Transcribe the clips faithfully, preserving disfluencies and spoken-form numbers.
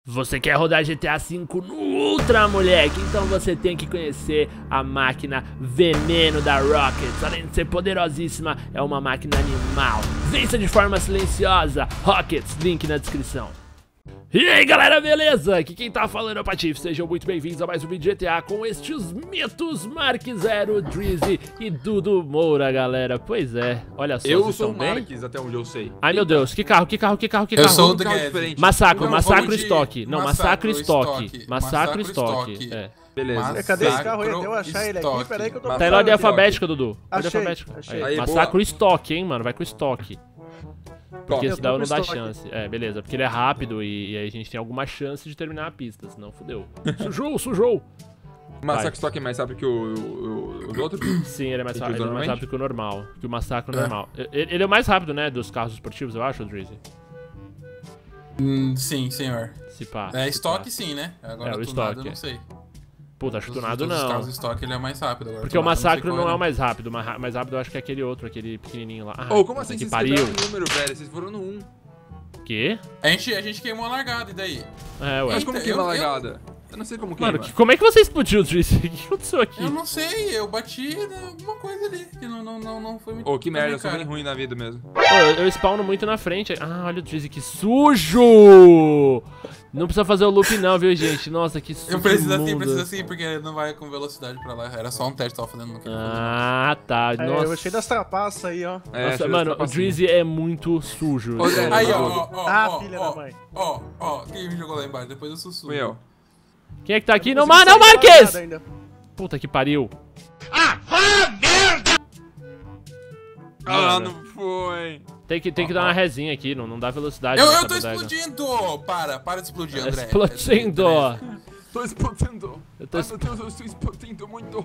Você quer rodar G T A cinco no Ultra, moleque? Então você tem que conhecer a máquina Veneno da Rockets. Além de ser poderosíssima, é uma máquina animal. Vença de forma silenciosa. Rockets, link na descrição. E aí galera, beleza? Aqui quem tá falando é o Patife, sejam muito bem-vindos a mais um vídeo de G T A com estes mitos Mark Zero, Drizzy e Dudu Moura, galera. Pois é, olha só, eu vocês sou o bem? Marques, até onde eu sei. Ai meu Deus, que carro, que carro, que carro, que eu carro? sou o do carro Guedes. diferente. Massacro, Não, massacro vamos de estoque. Não, massacro massacro estoque. estoque. Massacro Massacro estoque. estoque. É. Beleza. Mas- Cadê esse carro aí? Massacro Até eu achar ele aqui, estoque. peraí que eu tô Tá em Massacro ordem estoque. alfabética, Dudu. Ordem Achei, alfabética. achei. Aí, Aí, massacro boa. estoque, hein, mano. Vai com estoque. Porque Eu tô senão com não dá estoque. chance. É, beleza. Porque ele é rápido e, e aí a gente tem alguma chance de terminar a pista. Senão fudeu. Sujou, sujou. Massacre Stock é mais rápido que o, o, o- os outros? Sim, ele é mais, E que rápido, ele é mais normalmente? rápido que o normal. Que o massacre É. normal. Ele, ele é o mais rápido, né, dos carros esportivos, eu acho, Drizzy. Hum, sim, senhor. Se pá. É se estoque pá. sim, né? Agora É, o tunado estoque, eu é. não sei. Puta, acho que Dos- tunado dos não. carros estoque ele é mais rápido agora. Porque o tunado eu massacre sei não qual é o mais rápido. O mais mais rápido eu acho que é aquele outro, aquele pequenininho lá. Ah, Ô, como puta assim que vocês pariu. quebraram o número, velho? Vocês foram no um. Quê? A gente, a gente queimou a largada, e daí? É, ué. Mas como Eita, queima a eu- eu- largada? Eu não sei como queima. Mano, que- como é que você explodiu, Drizzy? O que aconteceu aqui? Eu não sei, eu bati em alguma coisa ali, que não, não, não, não foi muito... Ô, que merda, eu sou cara. bem ruim na vida mesmo. Pô, eu, eu spawno muito na frente. Ah, olha o Drizzy, que sujo! Não precisa fazer o loop não, viu, gente? Nossa, que sujo. Eu preciso assim, imundo. preciso assim, porque não vai com velocidade pra lá. Era só um teste que tava fazendo no Ah, tá. É, Nossa. eu achei das trapaças aí, ó. É, Nossa, cheio mano, dessa o Drizzy é muito sujo. Ô, Zé, Aí, ó, Não. ó, ó, Ah, ó, filha ó, da mãe. Ó, ó, quem me jogou lá embaixo? Depois eu sussurro. Fui eu. Quem é que tá aqui? Não, Consegui mas não, sair da Marques! largada ainda. Puta que pariu. Ah, Mano. não foi. Tem que, tem que dar uma resinha aqui, não, não dá velocidade. Eu, nessa eu tô bodega. explodindo! Para, para de explodir, André. Explodindo. Tô explodindo. Eu tô Ai, es- meu Deus, eu estou explodindo muito.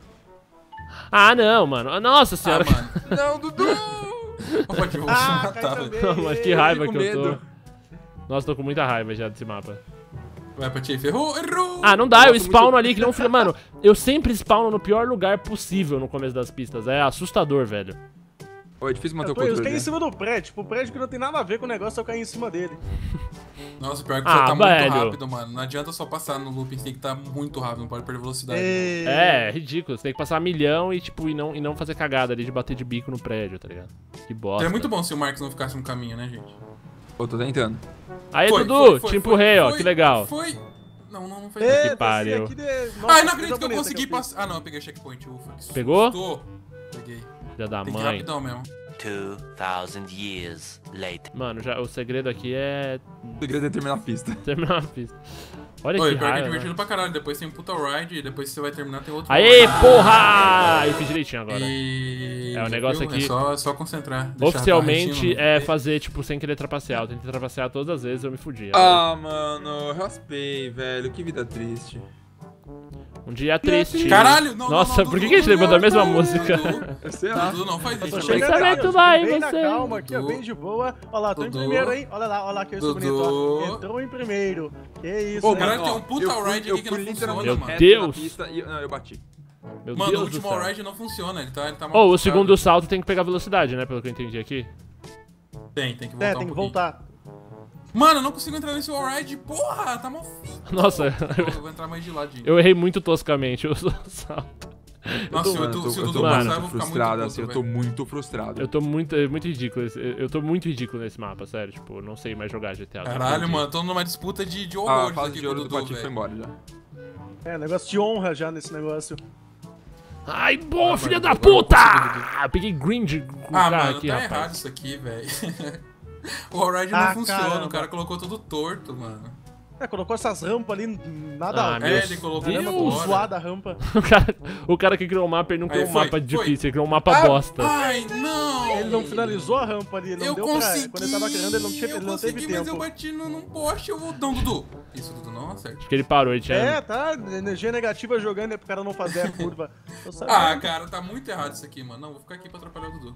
Ah, não, mano. Nossa Ah, senhora. mano. Não, Dudu. Pode, eu vou te Ah, matar, cai velho. também. Mano, que raiva fico que eu tô. medo. Nossa, tô com muita raiva já desse mapa. Vai pra ti, ferrou, errou! Ah, não dá, eu Gosto spawno muito- ali que não... filho- Mano, eu sempre spawno no pior lugar possível no começo das pistas. É assustador, velho. Ô, é difícil manter Eu, o tô, eu controle. caí em né? cima do prédio, tipo, o prédio que não tem nada a ver com o negócio, eu caí em cima dele. Nossa, pior que Ah, você tá velho. muito rápido, mano. Não adianta só passar no looping, você tem que estar muito rápido, não pode perder velocidade. E... É, é ridículo. Você tem que passar milhão e, tipo, e não, e não fazer cagada ali de bater de bico no prédio, tá ligado? Que bosta. Seria muito bom se o Marcos não ficasse no caminho, né, gente? Ô, tô tentando. Aí, Foi, Dudu, foi, foi, te foi, empurrei, ó, foi, que legal. Foi. Não, não, não foi. Eita, Que pariu. esse aqui de- Nossa, Ai, não que acredito que eu bonita consegui fiz. passar. Ah, não, eu peguei checkpoint. Ufa, que Pegou? susto. Peguei. Filha da Tem que ir mãe. rapidão mesmo. Two thousand years later. Mano, já, o segredo aqui é O segredo é terminar a pista. terminar a pista. Olha Oi, que pior que é raiva. divertido pra caralho. Depois tem um puta ride e depois você vai terminar, tem outro. Aê, ride. porra! Eu fiz direitinho agora. E... É, o negócio viu? aqui- É só, só concentrar. deixar Oficialmente barretinho. é fazer, tipo, sem querer trapacear. Eu tentei trapacear todas as vezes, eu me fudi. Ah, mano, eu raspei, velho. Que vida triste. Um dia triste. Caralho, não, Nossa, não, não, por que, Dudu, que a gente levantou a mesma Dudu, música? Dudu, Sei lá. Dudu, não faz Eu tô isso. chegando Pensamento aqui, ó, vai, bem na você. calma aqui, ó, Dudu. bem de boa. Olha lá, tô em Dudu. primeiro, hein? Olha lá, olha lá que isso Dudu. bonito, ó. Entrou em primeiro. Que isso, Ô, hein? caralho, tem um Ó, puta eu fui- ride eu aqui que fui não literalmente funciona, mano. reto Deus. na pista e- Não, eu bati. Meu Mano, o Deus do último céu. all-ride não funciona, ele tá, ele tá mal Ou o focado. segundo salto tem que pegar velocidade, né? Pelo que eu entendi aqui. Tem, tem que voltar É, um tem que pouquinho. voltar. Mano, eu não consigo entrar nesse all-ride, porra, tá mal feito. Nossa, Eu vou entrar mais de ladinho. eu errei muito toscamente o salto. Nossa, se Mano, o eu tô, Du- se o eu Dudu tô Mano, passar, eu muito vou ficar frustrado, muito assim, eu puto, tô velho. muito frustrado. Eu tô muito, é muito ridículo. esse- Eu tô muito ridículo nesse mapa, sério. Tipo, eu não sei mais jogar G T A. Caralho, Entendi. mano, tô numa disputa de, de Ah, a horrores fase aqui de com o ouro do Dudu, Patife foi velho. embora já. É, negócio de honra já nesse negócio. Ai, boa, Ah, filha mano, da agora eu puta! consigo, Peguei green de com o Ah, carro mano, aqui, tá rapaz. errado isso aqui, velho. O all-ride não Ah, funciona, caramba. o cara colocou tudo torto, mano. É, colocou essas rampas ali, nada Ah, a meu É, ver. ele colocou Caramba, Deus. com zoada a rampa. O cara, o cara que criou o mapa, ele não Aí, criou um foi, mapa foi. difícil, ele criou um mapa Ah, bosta. Ai, não! Ele não finalizou a rampa ali, ele não eu deu consegui, pra... Quando ele tava criando, ele não, tinha, eu ele não teve consegui, mas eu tempo. bati no- num poste, eu vou... Não, Dudu. Isso, Dudu, não acerta. Acho que ele parou, ele tinha... É, tá, energia negativa jogando é pro cara não fazer a curva. Tô sabendo. Ah, cara, tá muito errado isso aqui, mano. Não, vou ficar aqui pra atrapalhar o Dudu.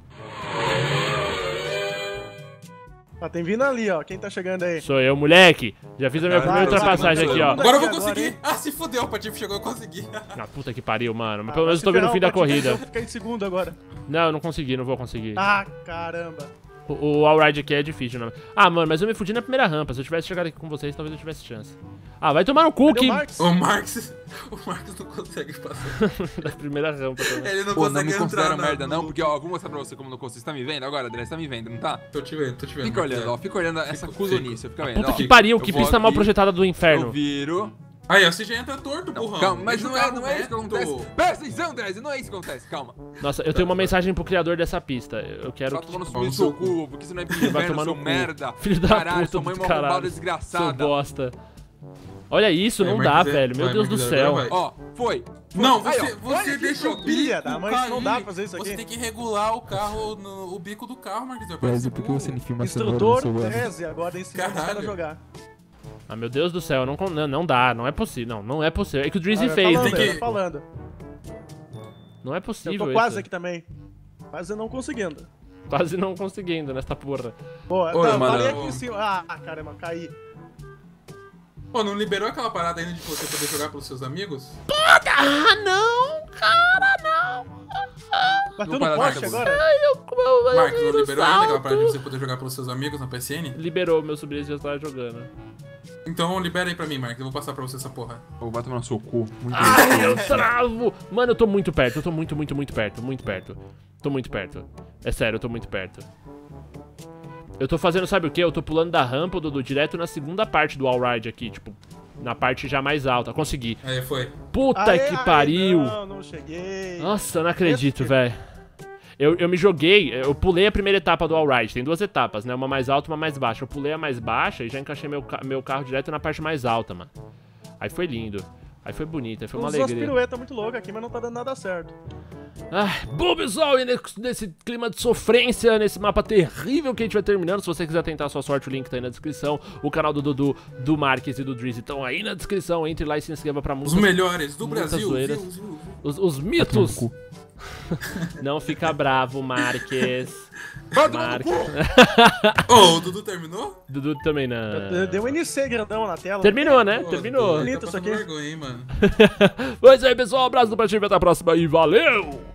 Ah, tem vindo ali, ó, quem tá chegando aí? Sou eu, moleque. Já fiz a minha Vai, primeira vai, ultrapassagem vai, aqui, ó. vai. Agora eu vou Agora, conseguir. hein? Ah, se fudeu, o Patife chegou, eu consegui. Ah, puta que pariu, mano. Mas Ah, pelo menos vai eu tô se vendo o fim da ferrar, o Patife corrida. vai ficar em segundo agora. Não, eu não consegui, não vou conseguir. Ah, caramba. O, o all-ride aqui é difícil, não. Ah, mano, mas eu me fudi na primeira rampa. Se eu tivesse chegado aqui com vocês, talvez eu tivesse chance. Ah, vai tomar no cu, Cadê que... o Marx? O Marx. O Marx não consegue passar. Da primeira rampa também. Ele não Pô, não consegue me entrar considera na- merda, não, no- porque, ó, vou mostrar pra você como não consigo. Você tá me vendo agora, André? Você tá me vendo, não tá? Tô te vendo, tô te vendo. Fica olhando, ó, Marcos. fica olhando essa Fico, cuzonice, fica vendo, Puta ó. que pariu, Eu que vou pista mal aqui, projetada do Eu inferno. viro... Aí, ó, você já entra torto, Não, burrão. calma, mas Deixa não o é, carro não é isso que reto. acontece. Presta atenção, André, não é isso que acontece, calma. Nossa, eu tenho uma mensagem pro criador dessa pista. Eu quero Só que... tomando Vamos no seu no cu, porque você não é pro Vai inferno, tomar no seu cu. merda. Filho da Caralho, puta sua mãe é do uma caralho. roubada Seu desgraçada. bosta. Olha isso, Aí, não Marcos, dá, é- velho. Meu vai, Deus do Marcos, céu. vai. Ó, foi. foi. Não, Aí, você, ó, você olha deixa aqui, o ó. Filha bico da mãe, cair. não dá pra fazer isso Você aqui. tem que regular o carro, no, o bico do carro, Marcos. Brasil, por que você não filma essa cenoura no Instrutor seu ano? treze, agora ensinando os caras a Caralho. jogar. Ah, meu Deus do céu, não, con- não, não dá, não é possível. Não, não é possível. É que o Drizzy Ah, fez, falando, né? tem eu que- tô falando. Não é Eu possível tô quase isso. aqui também. Quase não conseguindo. Quase não conseguindo nessa porra. Pô, Oi, tá, mano, parei eu- aqui em cima. Ah, caramba, caí. Pô, não liberou aquela parada ainda de você poder jogar pelos seus amigos? Ah, não, cara, não. Bateu Não no para poste nada, agora. Marcos, não liberou ainda aquela parada de você poder jogar pelos seus amigos na P S N? Liberou, meu sobrinho já estava jogando. Então libera aí pra mim, Marcos. Eu vou passar pra você essa porra. Ô, vai tomar no seu cu. Muito Ai, eu travo! Mano, eu tô muito perto, eu tô muito, muito, muito perto, muito perto. Tô muito perto. É sério, eu tô muito perto. Eu tô fazendo, sabe o que? Eu tô pulando da rampa, Dudu, direto na segunda parte do all-ride aqui, tipo, na parte já mais alta. Consegui. Aí, foi. Puta Aê, que aê, pariu! Não, não cheguei. Nossa, eu não acredito, Esse- velho. Eu, eu me joguei, eu pulei a primeira etapa do all-ride. Tem duas etapas, né? Uma mais alta e uma mais baixa. Eu pulei a mais baixa e já encaixei meu, ca- meu carro direto na parte mais alta, mano. Aí foi lindo. Aí foi bonito, aí foi uma Usou as alegria. piruetas muito loucas aqui, mas não tá dando nada certo. Ai, bom, pessoal, e nesse, nesse clima de sofrência, nesse mapa terrível que a gente vai terminando, se você quiser tentar a sua sorte, o link tá aí na descrição. O canal do Dudu, do Marques e do Drizzy estão aí na descrição. Entre lá e se inscreva pra Os muitas, melhores do muitas Brasil. zoeiras. Viu, viu, viu. Os, os mitos. Não fica bravo, Marques. Marques. Ô, o Dudu terminou? Dudu também não. Deu um N C grandão na tela. Terminou, né? Pô, Terminou. Dudu, Bonito tá isso passando aqui. vergonha, hein, mano. Pois é, pessoal, um abraço do Patife, até a próxima e valeu!